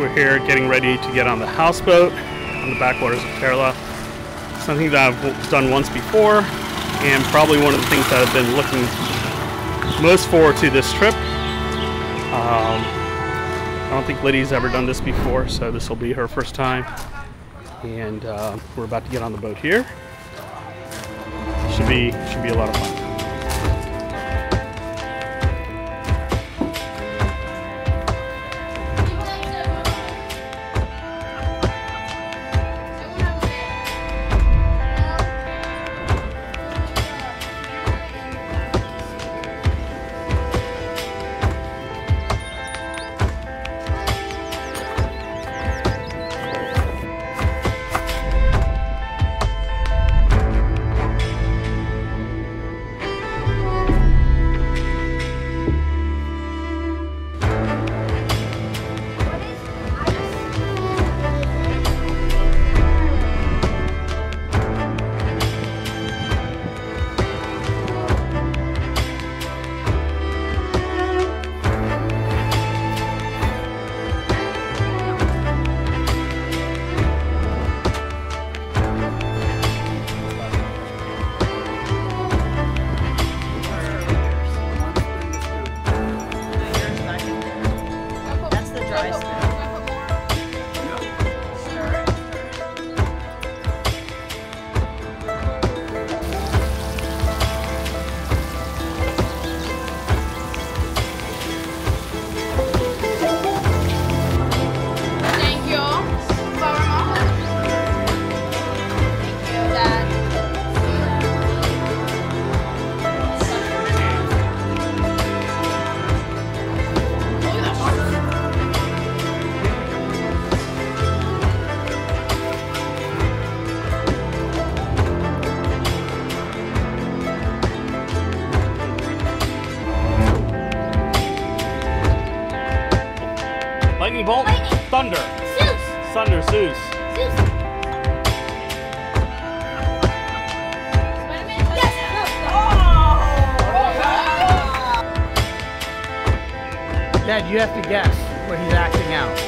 We're here getting ready to get on the houseboat on the backwaters of Perla. Something that I've done once before, and probably one of the things that I've been looking most forward to this trip. I don't think Liddy's ever done this before, so this will be her first time. And we're about to get on the boat here. Should be a lot of fun. Lightning bolt, lightning. Thunder, Zeus. Thunder, Zeus. Zeus. Yes. Oh. Dad, you have to guess what he's acting out.